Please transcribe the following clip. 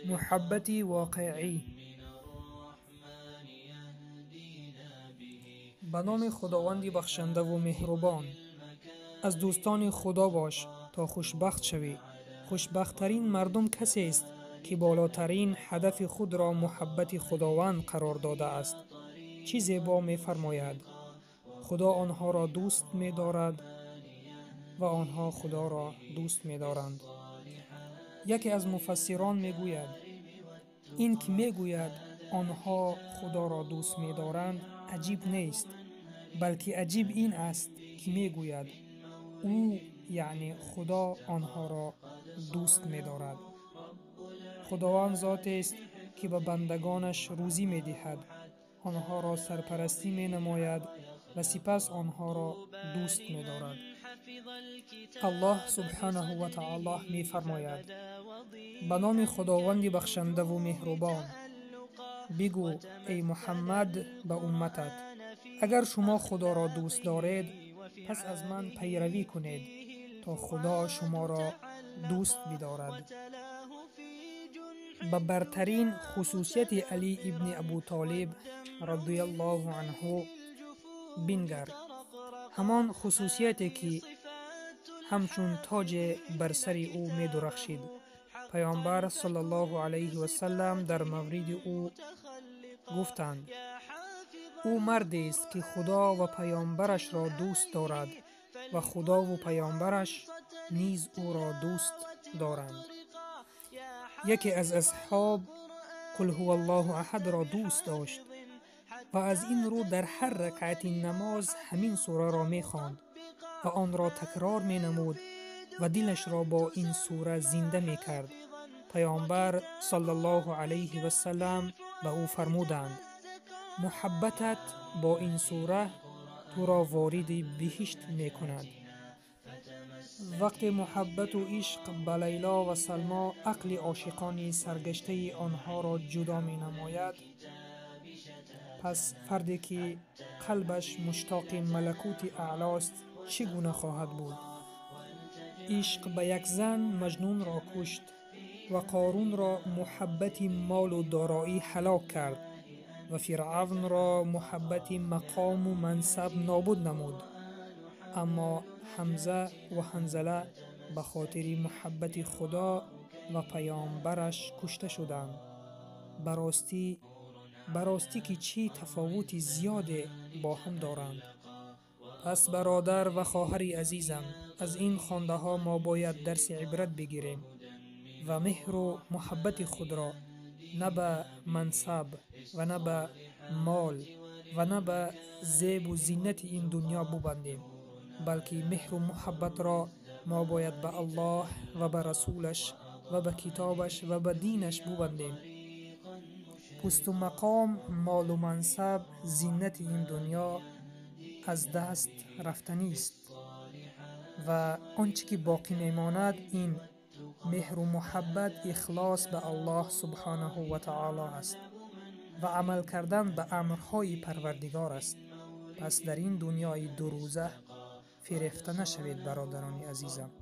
محبت واقعی. به نام خداوند بخشنده و مهربان. از دوستان خدا باش تا خوشبخت شوی. خوشبختترین مردم کسی است که بالاترین هدف خود را محبت خداوند قرار داده است. چه زیبا می فرماید: خدا آنها را دوست می دارد و آنها خدا را دوست می دارند. یکی از مفسران می گوید این که می گوید آنها خدا را دوست می دارند عجیب نیست، بلکه عجیب این است که می گوید او یعنی خدا آنها را دوست می دارد. خداوند ذاتی است که به بندگانش روزی می دهد، آنها را سرپرستی می نماید و سپس آنها را دوست می دارد. الله سبحانه و تعالی می فرماید: به نام خداوند بخشنده و مهربان. بگو ای محمد به امتت: اگر شما خدا را دوست دارید پس از من پیروی کنید تا خدا شما را دوست بدارد. به برترین خصوصیت علی ابن ابو طالب رضی الله عنه بنگر، همان خصوصیتی که همچون تاج بر سر او می درخشید. پیامبر صلی الله علیه و سلم در مورد او گفتند: او مردی است که خدا و پیامبرش را دوست دارد و خدا و پیامبرش نیز او را دوست دارند. یکی از اصحاب قل هو الله احد را دوست داشت و از این رو در هر رکعت نماز همین سوره را می خواند و آن را تکرار می نمود و دلش را با این سوره زنده می کرد. پیامبر صلی الله علیه و سلم به او فرمودند: محبتت با این سوره تو را وارد بهشت می کند. وقتی محبت و عشق به لیلا و سلما عقل عاشقان سرگشته آنها را جدا می نماید، پس فردی که قلبش مشتاق ملکوت اعلاست چگونه خواهد بود؟ عشق به یک زن مجنون را کشت و قارون را محبت مال و دارایی هلاک کرد و فرعون را محبت مقام و منصب نابود نمود. اما حمزه و حنظله به خاطر محبت خدا و پیامبرش کشته شدند. براستی که چه تفاوت زیاده با هم دارند. پس برادر و خواهر عزیزم، از این خوانده ها ما باید درس عبرت بگیریم و مهر و محبت خود را نه به منصب و نه به مال و نه به زیب و زینت این دنیا ببندیم، بلکه مهر و محبت را ما باید به الله و به رسولش و به کتابش و به دینش ببندیم. پست و مقام، مال و منصب، زینت این دنیا از دست رفتنی است و آنچه که باقی میماند این مهر و محبت، اخلاص به الله سبحانه و تعالی است و عمل کردن به امرهای پروردگار است. پس در این دنیای دو روزه فریفته نشوید برادران عزیزم.